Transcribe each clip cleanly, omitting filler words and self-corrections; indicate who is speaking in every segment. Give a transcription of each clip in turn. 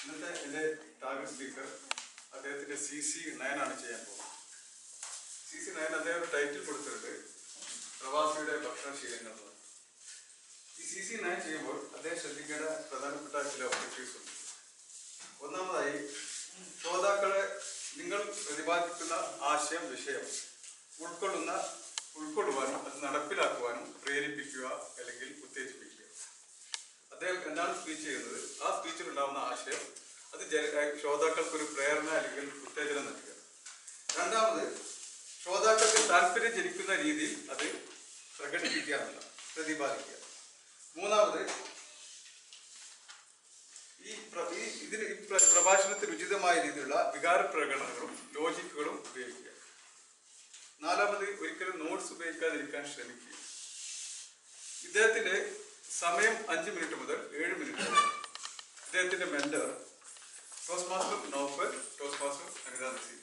Speaker 1: ഇന്നത്തെ എൻ്റെ target speaker അദ്ദേഹത്തിൻ്റെ CC9 ആണ് ചെയ്യാൻ പോകുന്നത്. CC9 അദ്ദേഹം ഒരു ടൈറ്റിൽ കൊടുത്തിട്ടുണ്ട്, പ്രവാസിയുടെ ഭക്ഷണശീലങ്ങൾ. ഈ CC9 ചെയ്യുമ്പോൾ അദ്ദേഹം ശ്രദ്ധിക്കേണ്ട പ്രധാനപ്പെട്ട ചില ഒബ്ജക്റ്റീവ്സ് ഉണ്ട്. ഒന്നാമതായി, ശ്രോതാക്കളെ നിങ്ങൾ പ്രതിപാദിക്കുന്ന ആശയം, വിഷയം ഉൾക്കൊള്ളുവാനും അത് നടപ്പിലാക്കുവാനും പ്രേരിപ്പിക്കുക അല്ലെങ്കിൽ ഉത്തേജിപ്പിക്കുക. അദ്ദേഹം എന്താണ് സ്പീച്ച് ചെയ്യുന്നത്, ആ സ്പീച്ചിലുണ്ടാകുന്ന ആശയം അത് ശ്രോതാക്കൾക്കൊരു പ്രേരണ അല്ലെങ്കിൽ ഉത്തേജനം നൽകുക. രണ്ടാമത്, ശ്രോതാക്കൾക്ക് താല്പര്യം ജനിക്കുന്ന രീതിയിൽ അത് പ്രകടിപ്പിക്കുക എന്നല്ല, പ്രതിപാദിക്കുക. മൂന്നാമത്, ഈ പ്രഭാഷണത്തിന് ഉചിതമായ രീതിയിലുള്ള വികാര പ്രകടനങ്ങളും ലോജിക്കുകളും ഉപയോഗിക്കുക. നാലാമത്, ഒരിക്കലും നോട്ട്സ് ഉപയോഗിക്കാതിരിക്കാൻ ശ്രമിക്കുക. ഇദ്ദേഹത്തിന്റെ സമയം 5 മിനിറ്റ് മുതൽ 7 മിനിറ്റ് വരെ. ഇദ്ദേഹത്തിന്റെ mentor toast master Naufal, toast master Anitha Naseem.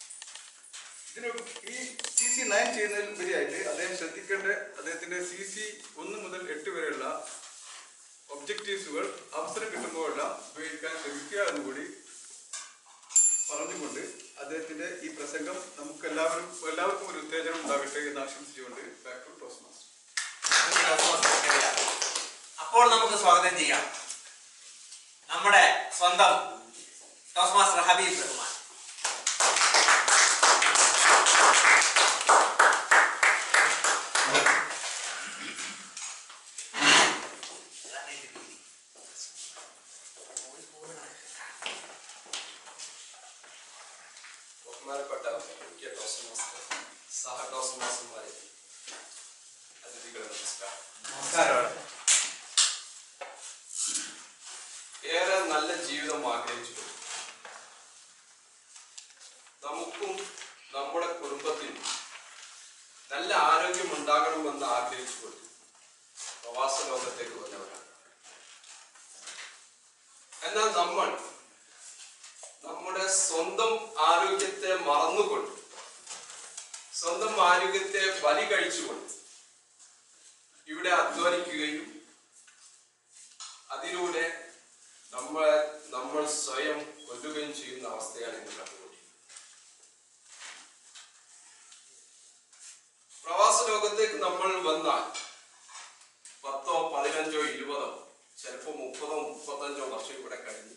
Speaker 1: ഈ CC9 ചെയ്യുന്നതിലുപരിയായിട്ട് അദ്ദേഹം ശ്രദ്ധിക്കേണ്ട അദ്ദേഹത്തിന്റെ CC1 മുതൽ 8 വരെയുള്ള ഒബ്ജക്റ്റീവ്സുകൾ അവസരം കിട്ടുമ്പോഴെല്ലാം ഉപയോഗിക്കാൻ ശ്രമിക്കുക എന്നുകൂടി പറഞ്ഞുകൊണ്ട് അദ്ദേഹത്തിന്റെ ഈ പ്രസംഗം നമുക്ക് എല്ലാവർക്കും ഒരു ഉത്തേജനം ഉണ്ടാകട്ടെ എന്ന് ആശംസിച്ചുകൊണ്ട് ബാക്ക് ടു ടോസ്റ്റ് മാസ്റ്റർ.
Speaker 2: അപ്പോൾ നമുക്ക് സ്വാഗതം ചെയ്യാം നമ്മുടെ സ്വന്തം ടോസ്റ്റ് മാസ്റ്റർ ഹബീബ് റഹ്മാൻ.
Speaker 3: ബഹുമാനപ്പെട്ട മുഖ്യ ടോസ്റ്റ് മാസ്റ്റർ, സഹ ടോസ്റ്റ് മാസ്റ്റർമാരെ, അതിഥികളെ നമസ്കാരം. ഏറെ നല്ല ജീവിതം ആഗ്രഹിച്ചു നമുക്കും നമ്മുടെ കുടുംബത്തിനും നല്ല ആരോഗ്യം ഉണ്ടാകണമെന്ന് ആഗ്രഹിച്ചുകൊണ്ട് പ്രവാസ ലോകത്തേക്ക് വന്നവരാണ്. എന്നാൽ നമ്മുടെ സ്വന്തം ആരോഗ്യത്തെ മറന്നുകൊണ്ട്, സ്വന്തം ആരോഗ്യത്തെ ബലി കഴിച്ചുകൊണ്ട് ഇവിടെ അധ്വാനിക്കുകയും അതിലൂടെ നമ്മൾ സ്വയം കൊല്ലുകയും ചെയ്യുന്ന അവസ്ഥയാണ് ഇന്ന് കണ്ടുകൊണ്ടിരിക്കുന്നത്. പ്രവാസ ലോകത്തേക്ക് നമ്മൾ വന്നാൽ 10, 15, 20, ചിലപ്പോൾ 30, 35 വർഷം ഇവിടെ കഴിഞ്ഞു.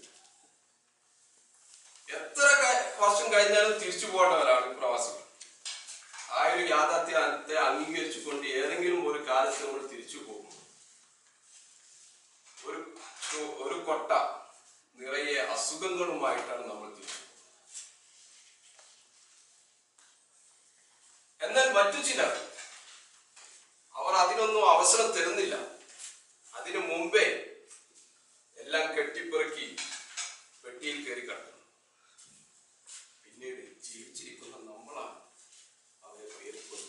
Speaker 3: എത്ര വർഷം കഴിഞ്ഞാലും തിരിച്ചു പോകേണ്ടവരാണ് പ്രവാസികൾ. ആ ഒരു യാഥാർത്ഥ്യത്തെ അംഗീകരിച്ചുകൊണ്ട് ഏതെങ്കിലും ഒരു കാലത്ത് നമ്മൾ തിരിച്ചു പോകും. ഒരു കൊട്ട നിറയെ അസുഖങ്ങളുമായിട്ടാണ് നമ്മൾ തിരിച്ചു. എന്നാൽ മറ്റു ചിലർ അവർ അതിനൊന്നും അവസരം തരുന്നില്ല. അതിനു മുമ്പേ എല്ലാം കെട്ടിപ്പെറുക്കി പെട്ടിയിൽ കയറി കിടക്കുന്നു. പിന്നീട് ജീവിച്ചിരിക്കുന്ന നമ്മളാണ് അവരെ പേരിക്കൊള്ളുന്നത്.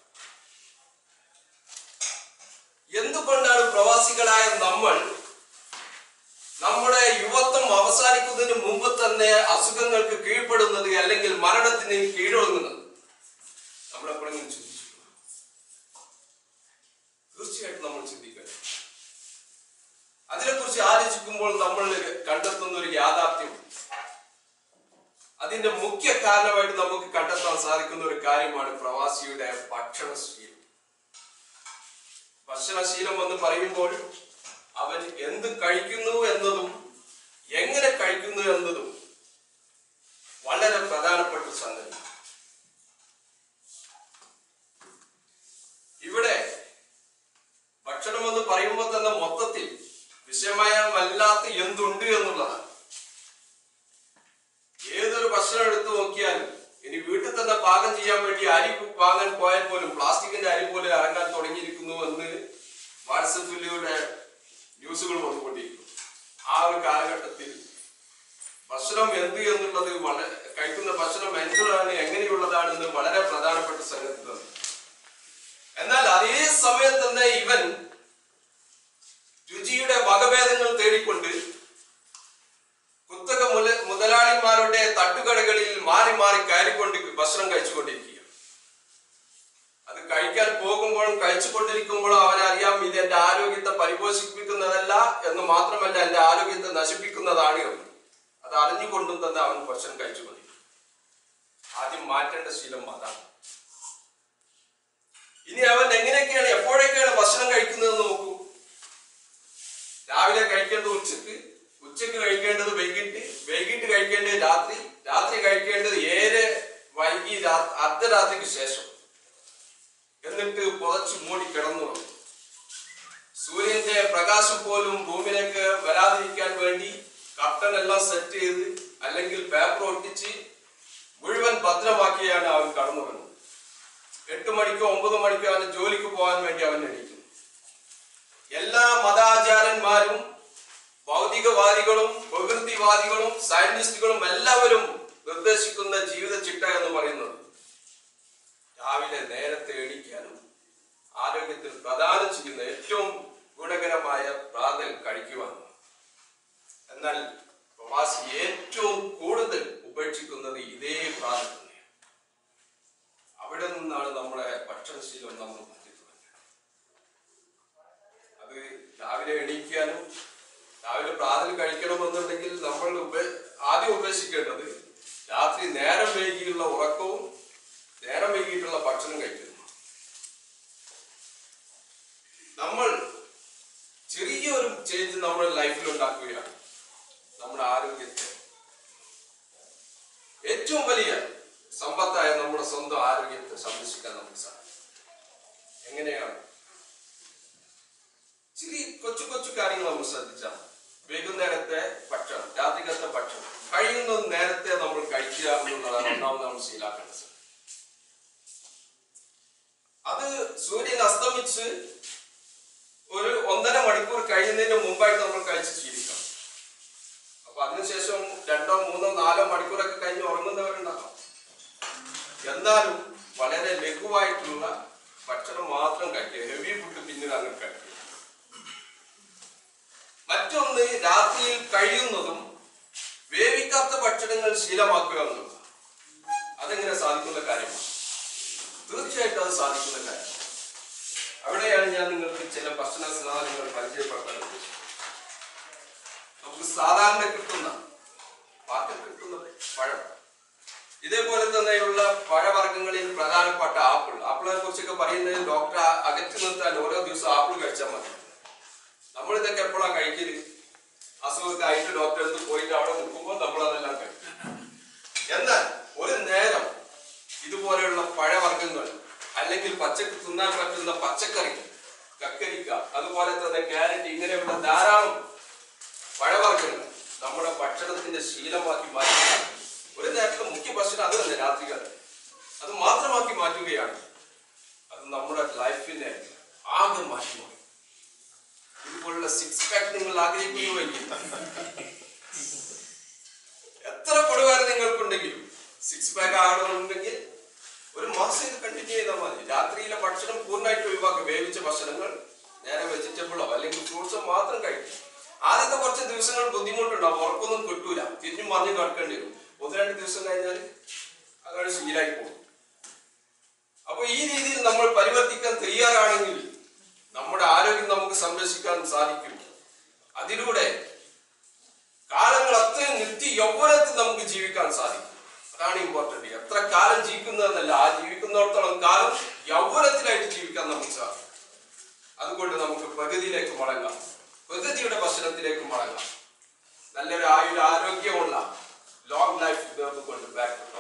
Speaker 3: എന്തുകൊണ്ടാണ് പ്രവാസികളായ നമ്മൾ നമ്മുടെ യുവത്വം അവസാനിക്കുന്നതിന് മുമ്പ് തന്നെ അസുഖങ്ങൾക്ക് കീഴ്പ്പെടുന്നത് അല്ലെങ്കിൽ മരണത്തിന് കീഴടങ്ങുന്നത്? നമ്മളെപ്പോഴെങ്കിലും ചിന്തിച്ചിട്ടുണ്ടോ? തീർച്ചയായിട്ടും നമ്മൾ ചിന്തിക്കണം. അതിനെക്കുറിച്ച് ആലോചിക്കുമ്പോൾ നമ്മൾ കണ്ടെത്തുന്ന ഒരു യാഥാർത്ഥ്യം, അതിന്റെ മുഖ്യ കാരണമായിട്ട് നമുക്ക് കണ്ടെത്താൻ സാധിക്കുന്ന ഒരു കാര്യമാണ് പ്രവാസിയുടെ ഭക്ഷണശീലം. ഭക്ഷണശീലം എന്ന് പറയുമ്പോൾ അവൻ എന്ത് കഴിക്കുന്നു എന്നതും എങ്ങനെ കഴിക്കുന്നു എന്നതും വളരെ പ്രധാനപ്പെട്ട സംഗതി. ഇവിടെ ഭക്ഷണം എന്ന് പറയുമ്പോൾ തന്നെ മൊത്തത്തിൽ വിഷമയമല്ലാത്ത എന്തുണ്ട് എന്നുള്ളതാണ്. ഏതൊരു ഭക്ഷണം എടുത്തു നോക്കിയാലും, ഇനി വീട്ടിൽ തന്നെ പാകം ചെയ്യാൻ വേണ്ടി അരി വാങ്ങാൻ പോയാൽ പോലും പ്ലാസ്റ്റിക്കിന്റെ അരി പോലെ ഇറങ്ങാൻ തുടങ്ങിയിരിക്കുന്നു എന്ന് വാട്സപ്പിലൂടെ ന്യൂസുകൾ വന്നുകൊണ്ടിരിക്കുന്നു. ആ ഒരു കാലഘട്ടത്തിൽ ഭക്ഷണം എന്ത് എന്നുള്ളത്, കഴിക്കുന്ന ഭക്ഷണം എന്താണ്, എങ്ങനെയുള്ളതാണെന്ന് വളരെ പ്രധാനപ്പെട്ട സംഗതി തന്നെ. എന്നാൽ അതേ സമയം തന്നെ ഇവൻ രുചിയുടെ വകഭേദങ്ങൾ തേടിക്കൊണ്ട് കുത്തക മുതലാളിമാരുടെ തട്ടുകടകളിൽ മാറി മാറി കയറിക്കൊണ്ട് ഭക്ഷണം കഴിച്ചുകൊണ്ടിരിക്കുക. അത് കഴിക്കാൻ പോകുമ്പോഴും കഴിച്ചുകൊണ്ടിരിക്കുമ്പോഴും അവനറിയാം ഇത് എന്റെ ആരോഗ്യത്തെ പരിപോഷിപ്പിക്കുന്നതല്ല എന്ന് മാത്രമല്ല എന്റെ ആരോഗ്യത്തെ നശിപ്പിക്കുന്നതാണ് എന്ന്. അത് അറിഞ്ഞുകൊണ്ടും തന്നെ അവൻ ഭക്ഷണം കഴിച്ചു മതി. ആദ്യം മാറ്റേണ്ട ശീലം അതാണ്. ഇനി അവൻ എങ്ങനെയൊക്കെയാണ് എപ്പോഴൊക്കെയാണ് ഭക്ഷണം കഴിക്കുന്നത് നോക്കൂ. രാവിലെ കഴിക്കേണ്ടത് ഉച്ചക്ക് കഴിക്കേണ്ടത് വൈകിട്ട് കഴിക്കേണ്ടത് രാത്രി കഴിക്കേണ്ടത് വൈകി അർദ്ധരാത്രിക്ക് ശേഷം. എന്നിട്ട് പുതച്ചു മൂടി കിടന്നുറങ്ങും. സൂര്യന്റെ പ്രകാശം പോലും റൂമിലേക്ക് വരാതിരിക്കാൻ വേണ്ടി കർട്ടൻ എല്ലാം സെറ്റ് ചെയ്ത് അല്ലെങ്കിൽ പേപ്പർ ഒട്ടിച്ച് മുഴുവൻ ഭദ്രമാക്കിയാണ് അവൻ കടന്നുറങ്ങുന്നത്. 8 മണിക്കോ 9 മണിക്കോ അവന് ജോലിക്ക് പോകാൻ വേണ്ടി അവൻ എണീക്കും. എല്ലാ മതാചാരന്മാരും ഭൗതികവാദികളും പ്രകൃതിവാദികളും സയന്റിസ്റ്റുകളും എല്ലാവരും നിർദ്ദേശിക്കുന്ന ജീവിത ചിട്ട എന്ന് പറയുന്നത് രാവിലെ നേരത്തെ എണീക്കാനും ആരോഗ്യത്തിൽ പ്രദാനം ചെയ്യുന്ന ഏറ്റവും ഗുണകരമായ പ്രാതൽ കഴിക്കുവാനും. എന്നാൽ പ്രവാസി ഏറ്റവും കൂടുതൽ ഉപേക്ഷിക്കുന്നത് ഇതേ പ്രാതൽ തന്നെയാണ്. അവിടെ നിന്നാണ് നമ്മുടെ ഭക്ഷണശീലം നമ്മൾ മാറ്റിത്തുടങ്ങുന്നത്. അത് രാവിലെ എണീക്കാനും രാവിലെ പ്രാതൽ കഴിക്കണമെന്നുണ്ടെങ്കിൽ നമ്മൾ ആദ്യം ഉപേക്ഷിക്കേണ്ടത് രാത്രി നേരം വൈകിയുള്ള ഉറക്കവും നേരം വൈകിട്ടുള്ള ഭക്ഷണം കഴിക്കുന്നു. നമ്മൾ ചെറിയൊരു ചേഞ്ച് നമ്മുടെ ലൈഫിൽ ഉണ്ടാക്കുകയാണ്. നമ്മുടെ ആരോഗ്യത്തെ ഏറ്റവും വലിയ സമ്പത്തായ നമ്മുടെ സ്വന്തം ആരോഗ്യത്തെ സംരക്ഷിക്കാൻ നമുക്ക് സാധിക്കും. എങ്ങനെയാണ്? കൊച്ചു കാര്യങ്ങൾ നമ്മൾ ശ്രദ്ധിച്ചാൽ വൈകുന്നേരത്തെ ഭക്ഷണം, രാത്രികത്തെ ഭക്ഷണം കഴിയുന്നത് നേരത്തെ നമ്മൾ കഴിക്കുക എന്നുള്ളതാണ് ഒന്നാമത് നമ്മൾ ശീലാക്കേണ്ടത്. അത് സൂര്യൻ അസ്തമിച്ച് ഒരു 1.5 മണിക്കൂർ കഴിയുന്നതിന് മുമ്പായിട്ട് നമ്മൾ കഴിച്ച് ശീലിക്കണം. അപ്പൊ അതിനുശേഷം 2, 3, 4 മണിക്കൂറൊക്കെ കഴിഞ്ഞ് ഉറങ്ങുന്നവരുണ്ടാകാം. എന്നാലും വളരെ ലഘുവായിട്ടുള്ള ഭക്ഷണം മാത്രം കഴിക്കുക. ഹെവി ഫുഡ് പിന്നീട് അങ്ങനെ കഴിക്കുക. മറ്റൊന്ന്, രാത്രിയിൽ കഴിയുന്നതും വേവിക്കാത്ത ഭക്ഷണങ്ങൾ ശീലമാക്കുക എന്നുള്ളത്. അതെങ്ങനെ സാധിക്കുന്ന കാര്യമാണ്? തീർച്ചയായിട്ടും അത് സാധിക്കുന്ന കാര്യമാണ്. അവിടെയാണ് ഞാൻ നിങ്ങൾക്ക് ചില ഭക്ഷണ സാധനങ്ങൾ പരിചയപ്പെടുത്താൻ ഉദ്ദേശിച്ചത്. നമുക്ക് സാധാരണ കിട്ടുന്ന മാർക്കറ്റിൽ കിട്ടുന്ന പഴം, ഇതേപോലെ തന്നെയുള്ള പഴവർഗ്ഗങ്ങളിൽ പ്രധാനപ്പെട്ട ആപ്പിളിനെ കുറിച്ചൊക്കെ പറയുന്നത് ഡോക്ടർ അകറ്റി നിർത്താൻ ഓരോ ദിവസം ആപ്പിൾ കഴിച്ചാൽ മതി. നമ്മളിതൊക്കെ എപ്പോഴാണ് കഴിക്കല്? അസുഖത്തായിട്ട് ഡോക്ടറെ അടുത്ത് പോയിട്ട് അവിടെ നിൽക്കുമ്പോൾ നമ്മളതെല്ലാം കഴിക്കും. എന്നാൽ ഒരു നേരം ഇതുപോലെയുള്ള പഴവർഗ്ഗങ്ങൾ അല്ലെങ്കിൽ പച്ചക്ക് തിന്നാൻ പറ്റുന്ന പച്ചക്കറി, കക്കരിക്ക, അതുപോലെ തന്നെ ക്യാരറ്റ്, ഇങ്ങനെയുള്ള ധാരാളം പഴവർഗ്ഗങ്ങൾ നമ്മുടെ ഭക്ഷണത്തിന്റെ ശീലമാക്കി മാറ്റുക. ഒരു നേരത്തെ മുഖ്യ ഭക്ഷണം അത് തന്നെ, രാത്രികാലം അത് മാത്രമാക്കി മാറ്റുകയാണ്. അത് നമ്മുടെ ലൈഫിനെ ആകെ മാറ്റി. ഇതുപോലുള്ള 6 പാക്ക് നിങ്ങൾ ആഗ്രഹിക്കുന്നുവെങ്കിൽ, എത്ര കൊടുവാരം നിങ്ങൾക്കുണ്ടെങ്കിലും 6 പാക്ക് ആകണമെന്നുണ്ടെങ്കിൽ ഒരു മാസം ഇത് കണ്ടിന്യൂ ചെയ്താൽ മതി. രാത്രിയിലെ ഭക്ഷണം പൂർണ്ണമായിട്ട് ഒഴിവാക്കുക. വേവിച്ച ഭക്ഷണങ്ങൾ, നേരെ വെജിറ്റബിളോ അല്ലെങ്കിൽ ഫ്രൂട്ട്സോ മാത്രം കഴിക്കും. ആദ്യത്തെ കുറച്ച് ദിവസങ്ങൾ ബുദ്ധിമുട്ടുണ്ടാവും, ഉറക്കൊന്നും കിട്ടൂല, തിരിഞ്ഞും മറിഞ്ഞു കിടക്കേണ്ടി വരും. 1-2 ദിവസം കഴിഞ്ഞാൽ അതാണ് ശീലായി പോകും. അപ്പൊ ഈ രീതിയിൽ നമ്മൾ പരിവർത്തിക്കാൻ തയ്യാറാണെങ്കിൽ നമ്മുടെ ആരോഗ്യം നമുക്ക് സംരക്ഷിക്കാൻ സാധിക്കും. അതിലൂടെ കാലങ്ങൾ അത്രയും യൗവനത്തിൽ നമുക്ക് ജീവിക്കാൻ സാധിക്കും. അതാണ് ഇമ്പോർട്ടന്റ്. എത്ര കാലം ജീവിക്കുന്നതെന്നല്ല, ആ ജീവിക്കുന്നിടത്തോളം കാലം യൗവനത്തിലായിട്ട് ജീവിക്കാൻ നമുക്ക് സാധിക്കും. അതുകൊണ്ട് നമുക്ക് പ്രകൃതിയിലേക്ക് മടങ്ങാം, പ്രകൃതിയുടെ ഭക്ഷണത്തിലേക്ക് മടങ്ങാം. നല്ലൊരു ആരോഗ്യമുള്ള ലോങ് ലൈഫ് കൊണ്ട് ബാക്ക്